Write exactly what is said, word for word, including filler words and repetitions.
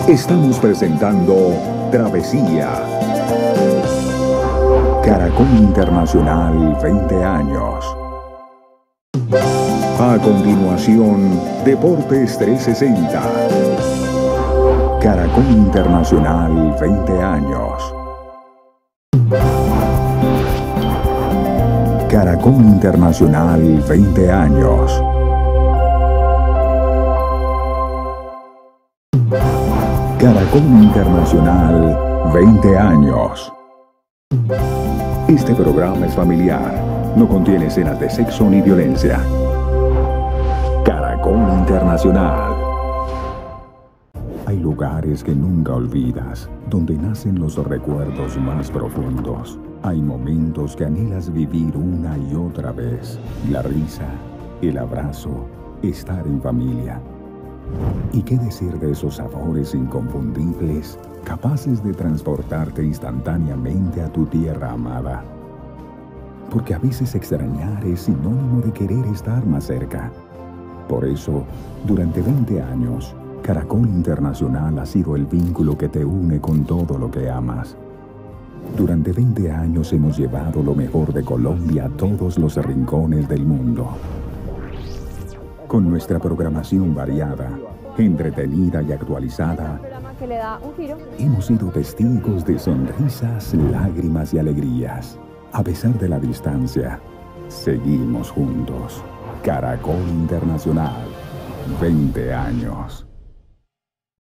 Estamos presentando Travesía. Caracol Internacional veinte años. A continuación, Deportes trescientos sesenta. Caracol Internacional veinte años. Caracol Internacional veinte años. Caracol Internacional veinte años. Este programa es familiar. No contiene escenas de sexo ni violencia. Caracol Internacional. Hay lugares que nunca olvidas, donde nacen los recuerdos más profundos. Hay momentos que anhelas vivir una y otra vez. La risa, el abrazo, estar en familia. ¿Y qué decir de esos sabores inconfundibles, capaces de transportarte instantáneamente a tu tierra amada? Porque a veces extrañar es sinónimo de querer estar más cerca. Por eso, durante veinte años, Caracol Internacional ha sido el vínculo que te une con todo lo que amas. Durante veinte años hemos llevado lo mejor de Colombia a todos los rincones del mundo. Con nuestra programación variada, entretenida y actualizada, hemos sido testigos de sonrisas, lágrimas y alegrías. A pesar de la distancia, seguimos juntos. Caracol Internacional, veinte años.